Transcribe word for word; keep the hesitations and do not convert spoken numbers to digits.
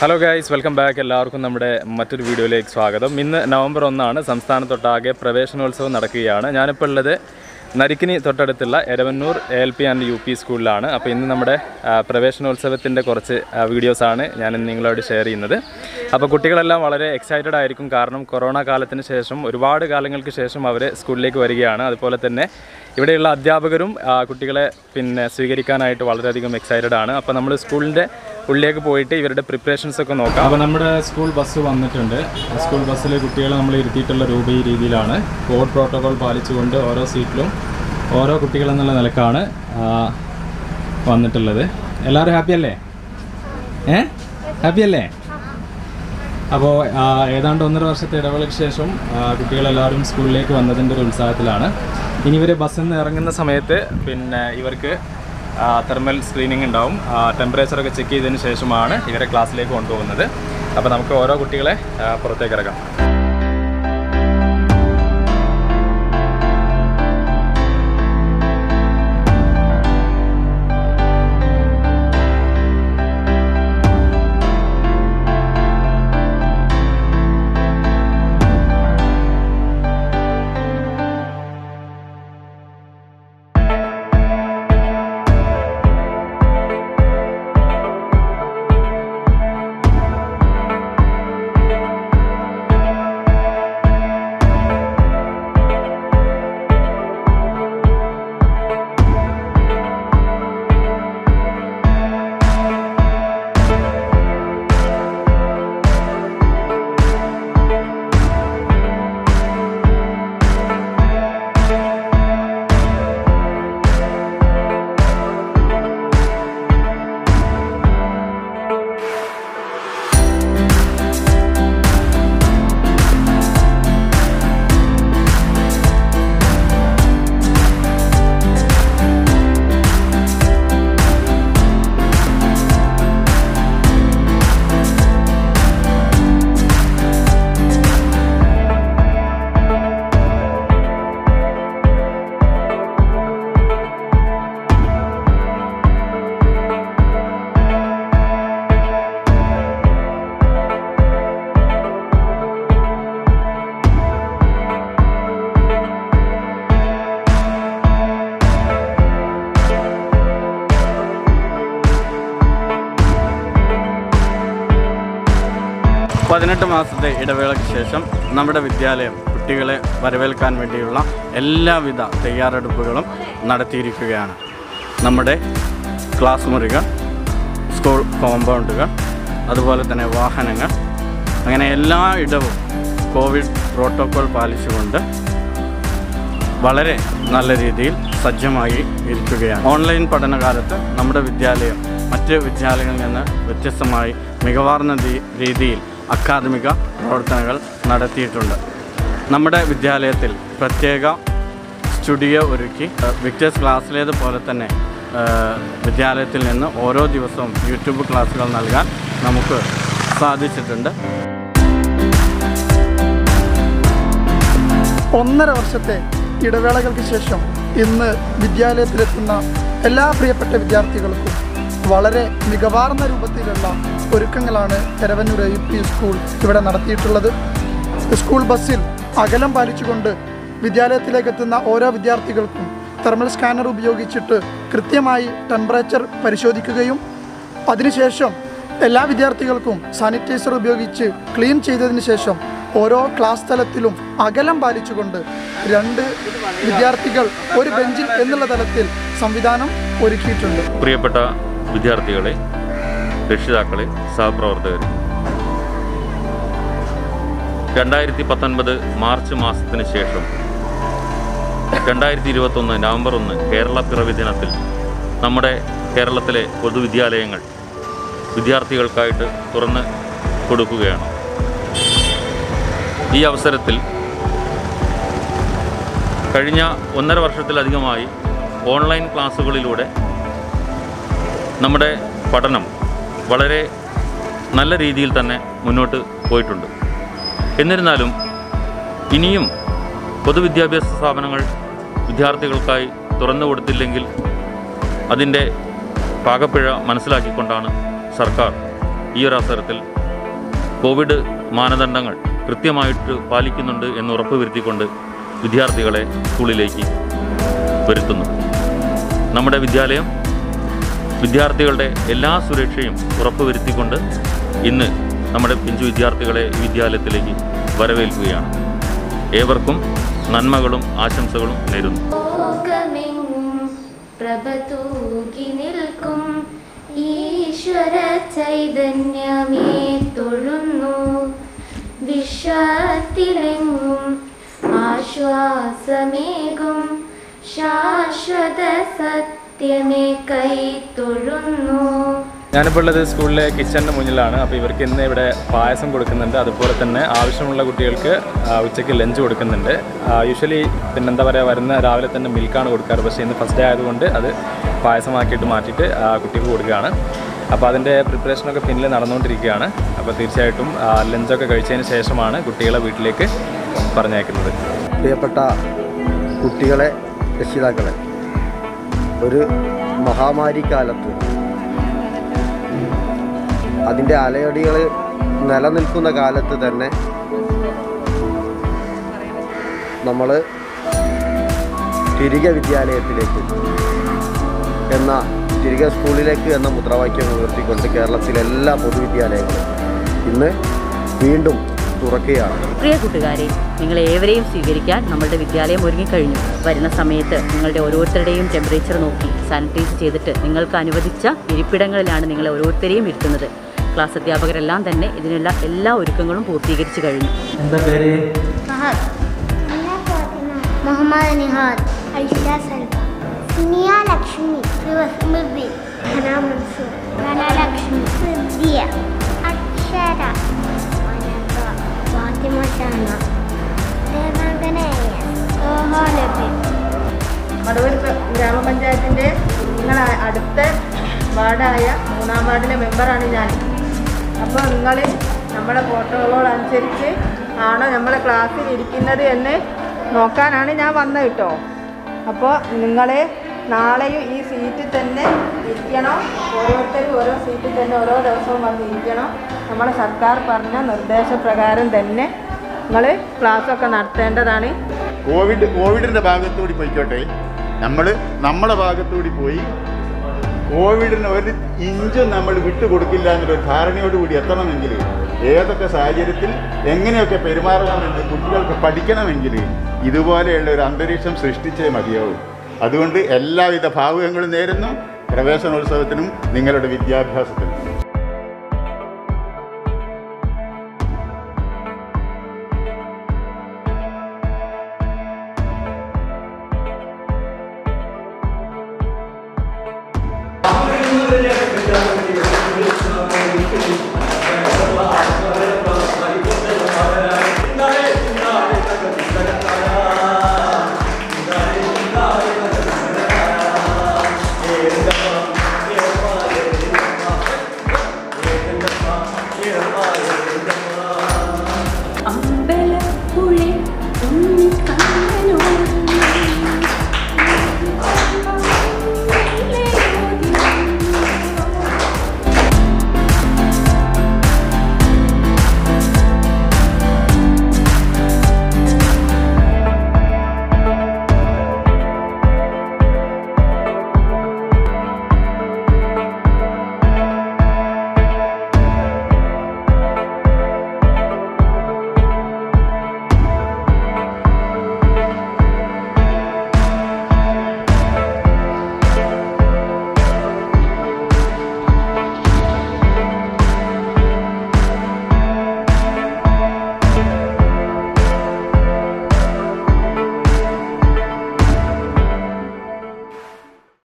Hello guys, welcome back. എല്ലാവർക്കും നമ്മുടെ മറ്റൊരു വീഡിയോയിലേക്ക് സ്വാഗതം. ഇന്ന് നവംബർ ഒന്നാണ്. സംസ്ഥാനത്തൊട്ടാകെ പ്രവേശനോത്സവം നടക്കുകയാണ്. ഞാനിപ്പോൾ ഉള്ളത് നരിക്കിനി തൊട്ടടുത്തുള്ള Eravannur A L P and U P സ്കൂളിലാണ്. അപ്പോൾ ഇന്ന് നമ്മുടെ പ്രവേശനോത്സവത്തിൻ്റെ കുറച്ച് വീഡിയോസാണ് ഞാൻ നിങ്ങളോട് ഷെയർ ചെയ്യുന്നത്. അപ്പോൾ കുട്ടികളെല്ലാം വളരെ എക്സൈറ്റഡ് ആയിരിക്കും. കാരണം കൊറോണ കാലത്തിന് ശേഷം ഒരുപാട് കാലങ്ങൾക്ക് ശേഷം അവർ സ്കൂളിലേക്ക് വരികയാണ്. അതുപോലെ തന്നെ ഇവിടെയുള്ള അധ്യാപകരും കുട്ടികളെ പിന്നെ സ്വീകരിക്കാനായിട്ട് വളരെയധികം എക്സൈറ്റഡ് ആണ്. അപ്പോൾ നമ്മൾ സ്കൂളിൻ്റെ ഉള്ളിലേക്ക് പോയിട്ട് ഇവരുടെ പ്രിപ്പറേഷൻസ് ഒക്കെ നോക്കാം. അപ്പോൾ നമ്മുടെ സ്കൂൾ ബസ് വന്നിട്ടുണ്ട്. സ്കൂൾ ബസ്സിൽ കുട്ടികളെ നമ്മൾ ഇരുത്തിയിട്ടുള്ള രൂപ ഈ രീതിയിലാണ്. കോവിഡ് പ്രോട്ടോകോൾ പാലിച്ചുകൊണ്ട് ഓരോ സീറ്റിലും ഓരോ കുട്ടികളെന്നുള്ള നിലക്കാണ് വന്നിട്ടുള്ളത്. എല്ലാവരും ഹാപ്പി അല്ലേ? ഏ ഹാപ്പി അല്ലേ? അപ്പോൾ ഏതാണ്ട് ഒന്നര വർഷത്തെ ഇടവേളയ്ക്ക് ശേഷം കുട്ടികളെല്ലാവരും സ്കൂളിലേക്ക് വന്നതിൻ്റെ ഒരു ഉത്സാഹത്തിലാണ്. ഇനി ഇവർ ബസ്സിൽ നിന്ന് ഇറങ്ങുന്ന സമയത്ത് പിന്നെ ഇവർക്ക് തെർമൽ സ്ക്രീനിങ് ഉണ്ടാവും. ടെമ്പറേച്ചറൊക്കെ ചെക്ക് ചെയ്തതിന് ശേഷമാണ് ഇവരെ ക്ലാസ്സിലേക്ക് കൊണ്ടുപോകുന്നത്. അപ്പോൾ നമുക്ക് ഓരോ കുട്ടികളെ പുറത്തേക്ക് ഇറക്കാം. പതിനെട്ട് മാസത്തെ ഇടവേളയ്ക്ക് ശേഷം നമ്മുടെ വിദ്യാലയം കുട്ടികളെ വരവേൽക്കാൻ വേണ്ടിയുള്ള എല്ലാവിധ തയ്യാറെടുപ്പുകളും നടത്തിയിരിക്കുകയാണ്. നമ്മുടെ ക്ലാസ് മുറികൾ, സ്കൂൾ കോമ്പൗണ്ടുകൾ, അതുപോലെ തന്നെ വാഹനങ്ങൾ, അങ്ങനെ എല്ലാ ഇടവും കോവിഡ് പ്രോട്ടോകോൾ പാലിച്ചുകൊണ്ട് വളരെ നല്ല രീതിയിൽ സജ്ജമായി ഇരിക്കുകയാണ്. ഓൺലൈൻ പഠനകാലത്ത് നമ്മുടെ വിദ്യാലയം മറ്റ് വിദ്യാലയങ്ങളിൽ നിന്ന് വ്യത്യസ്തമായി മികവാർന്ന രീതിയിൽ അക്കാദമിക പ്രവർത്തനങ്ങൾ നടത്തിയിട്ടുണ്ട്. നമ്മുടെ വിദ്യാലയത്തിൽ പ്രത്യേക സ്റ്റുഡിയോ ഒരുക്കി വിക്ടേഴ്സ് ക്ലാസ്സിലേതുപോലെ തന്നെ വിദ്യാലയത്തിൽ നിന്ന് ഓരോ ദിവസവും യൂട്യൂബ് ക്ലാസ്സുകൾ നൽകാൻ നമുക്ക് സാധിച്ചിട്ടുണ്ട്. ഒന്നര വർഷത്തെ ഇടവേളകൾക്ക് ശേഷം ഇന്ന് വിദ്യാലയത്തിലെത്തുന്ന എല്ലാ പ്രിയപ്പെട്ട വിദ്യാർത്ഥികൾക്കും വളരെ മികവാർന്ന രൂപത്തിലുള്ള ഒരുക്കങ്ങളാണ് എരവന്നൂർ യു പി സ്കൂൾ ഇവിടെ നടത്തിയിട്ടുള്ളത്. സ്കൂൾ ബസ്സിൽ അകലം പാലിച്ചുകൊണ്ട് വിദ്യാലയത്തിലേക്ക് എത്തുന്ന ഓരോ വിദ്യാർത്ഥികൾക്കും തെർമൽ സ്കാനർ ഉപയോഗിച്ചിട്ട് കൃത്യമായി ടെമ്പറേച്ചർ പരിശോധിക്കുകയും അതിനുശേഷം എല്ലാ വിദ്യാർത്ഥികൾക്കും സാനിറ്റൈസർ ഉപയോഗിച്ച് ക്ലീൻ ചെയ്തതിന് ശേഷം ഓരോ ക്ലാസ് തലത്തിലും അകലം പാലിച്ചുകൊണ്ട് രണ്ട് വിദ്യാർത്ഥികൾ ഒരു ബെഞ്ചിൽ എന്നുള്ള തലത്തിൽ സംവിധാനം ഒരുക്കിയിട്ടുണ്ട്. പ്രിയപ്പെട്ട വിദ്യാർത്ഥികളെ, രക്ഷിതാക്കളെ, സഹപ്രവർത്തകരെ, രണ്ടായിരത്തി പത്തൊൻപത് മാർച്ച് മാസത്തിന് ശേഷം രണ്ടായിരത്തി ഇരുപത്തൊന്ന് നവംബർ ഒന്ന് കേരള പിറവി ദിനത്തിൽ നമ്മുടെ കേരളത്തിലെ പൊതുവിദ്യാലയങ്ങൾ വിദ്യാർത്ഥികൾക്കായിട്ട് തുറന്ന് കൊടുക്കുകയാണ്. ഈ അവസരത്തിൽ കഴിഞ്ഞ ഒന്നര വർഷത്തിലധികമായി ഓൺലൈൻ ക്ലാസ്സുകളിലൂടെ നമ്മുടെ പഠനം വളരെ നല്ല രീതിയിൽ തന്നെ മുന്നോട്ട് പോയിട്ടുണ്ട്. എന്നിരുന്നാലും ഇനിയും പൊതുവിദ്യാഭ്യാസ സ്ഥാപനങ്ങൾ വിദ്യാർത്ഥികൾക്കായി തുറന്നു കൊടുത്തില്ലെങ്കിൽ അതിൻ്റെ പാകപ്പിഴ മനസ്സിലാക്കിക്കൊണ്ടാണ് സർക്കാർ ഈ ഒരു അവസരത്തിൽ കോവിഡ് മാനദണ്ഡങ്ങൾ കൃത്യമായിട്ട് പാലിക്കുന്നുണ്ട് എന്ന് ഉറപ്പുവരുത്തിക്കൊണ്ട് വിദ്യാർത്ഥികളെ സ്കൂളിലേക്ക് വരുത്തുന്നു. നമ്മുടെ വിദ്യാലയം വിദ്യാർത്ഥികളുടെ എല്ലാ സുരക്ഷയും ഉറപ്പുവരുത്തിക്കൊണ്ട് ഇന്ന് നമ്മുടെ പിഞ്ചു വിദ്യാർത്ഥികളെ ഈ വിദ്യാലയത്തിലേക്ക് വരവേൽക്കുകയാണ്. ഏവർക്കും നന്മകളും ആശംസകളും നേരുന്നു. ഈശ്വര ചൈതന്യമേ തൊഴുന്നു, വിശ്വത്തിലെങ്ങും ആശ്വാസമേകും ശാശ്വത സത്യമേ കൈ തൊഴുന്നു. ഞാനിപ്പോൾ ഉള്ളത് സ്കൂളിലെ കിച്ചണിന് മുന്നിലാണ്. അപ്പോൾ ഇവർക്ക് ഇന്ന് ഇവിടെ പായസം കൊടുക്കുന്നുണ്ട്. അതുപോലെ തന്നെ ആവശ്യമുള്ള കുട്ടികൾക്ക് ഉച്ചയ്ക്ക് ലഞ്ച് കൊടുക്കുന്നുണ്ട്. യൂഷ്വലി പിന്നെന്താ പറയുക, വരുന്ന രാവിലെ തന്നെ മിൽക്കാണ് കൊടുക്കാറ്. പക്ഷേ ഇന്ന് ഫസ്റ്റ് ഡേ ആയതുകൊണ്ട് അത് പായസമാക്കിയിട്ട് മാറ്റിയിട്ട് കുട്ടിക്ക് കൊടുക്കുകയാണ്. അപ്പോൾ അതിൻ്റെ പ്രിപ്പറേഷനൊക്കെ പിന്നിൽ നടന്നുകൊണ്ടിരിക്കുകയാണ്. അപ്പോൾ തീർച്ചയായിട്ടും ലഞ്ചൊക്കെ കഴിച്ചതിന് ശേഷമാണ് കുട്ടികളെ വീട്ടിലേക്ക് പറഞ്ഞയക്കുന്നത്. പ്രിയപ്പെട്ട കുട്ടികളെ, രക്ഷിതാക്കളെ, ഒരു മഹാമാരി കാലത്ത് അതിൻ്റെ അലയടികൾ നിലനിൽക്കുന്ന കാലത്ത് തന്നെ നമ്മൾ തിരികെ വിദ്യാലയത്തിലേക്ക് എന്ന തിരികെ സ്കൂളിലേക്ക് എന്ന മുദ്രാവാക്യം ഉയർത്തിക്കൊണ്ട് കേരളത്തിലെ എല്ലാ പൊതുവിദ്യാലയങ്ങളും ഇന്ന് വീണ്ടും തുറക്കുകയാണ്. പ്രിയ കൂട്ടുകാരെ, നിങ്ങളേവരെയും സ്വീകരിക്കാൻ നമ്മളുടെ വിദ്യാലയം ഒരുങ്ങിക്കഴിഞ്ഞു. വരുന്ന സമയത്ത് നിങ്ങളുടെ ഓരോരുത്തരുടെയും ടെമ്പറേച്ചർ നോക്കി സാനിറ്റൈസ് ചെയ്തിട്ട് നിങ്ങൾക്ക് അനുവദിച്ച ഇരിപ്പിടങ്ങളിലാണ് നിങ്ങളെ ഓരോരുത്തരെയും ഇരുത്തുന്നത്. ക്ലാസ് അധ്യാപകരെല്ലാം തന്നെ ഇതിനുള്ള എല്ലാ ഒരുക്കങ്ങളും പൂർത്തീകരിച്ചു കഴിഞ്ഞു. എന്താ പേര്? മുഹമ്മദ് നിഹാദ്, ഐഷ സൽവ, സിനിയ ലക്ഷ്മി, സ്മൃതി, ധന മൻസൂർ, ധനലക്ഷ്മി, വിദ്യ, അക്ഷര, അനക, ഫാത്തിമ ഷാന, ദേവാംഗന, സോഹോലബി. മടവൂർ ഗ്രാമപഞ്ചായത്തിൻ്റെ നിങ്ങൾ അടുത്ത വാർഡായ മൂന്നാം വാർഡിലെ മെമ്പറാണ് ഞാൻ. അപ്പോൾ നിങ്ങൾ നമ്മുടെ പ്രോട്ടോകോളനുസരിച്ച് ആണോ നമ്മളെ ക്ലാസ്സിൽ ഇരിക്കുന്നത് എന്ന് നോക്കാനാണ് ഞാൻ വന്നത് കേട്ടോ. അപ്പോൾ നിങ്ങൾ നാളെയും ഈ സീറ്റിൽ തന്നെ ഇരിക്കണം. ഓരോരുത്തരും ഓരോ സീറ്റിൽ തന്നെ ഓരോ ദിവസവും വന്ന് ഇരിക്കണം. നമ്മളെ സർക്കാർ പറഞ്ഞ നിർദ്ദേശപ്രകാരം തന്നെ നിങ്ങൾ ക്ലാസ്സൊക്കെ നടത്തേണ്ടതാണ്. കോവിഡ് കോവിഡിൻ്റെ ഭാഗത്തുകൂടി പോയിക്കോട്ടെ, നമ്മൾ നമ്മുടെ ഭാഗത്തുകൂടി പോയി കോവിഡിന് ഒരു ഇഞ്ചും നമ്മൾ വിട്ടുകൊടുക്കില്ല എന്നൊരു ധാരണയോടുകൂടി എത്തണമെങ്കിൽ, ഏതൊക്കെ സാഹചര്യത്തിൽ എങ്ങനെയൊക്കെ പെരുമാറണമെന്ന് കുട്ടികൾക്ക് പഠിക്കണമെങ്കിൽ ഇതുപോലെയുള്ള ഒരു അന്തരീക്ഷം സൃഷ്ടിച്ചേ മതിയാവും. അതുകൊണ്ട് എല്ലാവിധ ഭാവുകങ്ങളും നേരുന്നു പ്രവേശനോത്സവത്തിനും നിങ്ങളുടെ വിദ്യാഭ്യാസത്തിനും. Yeah.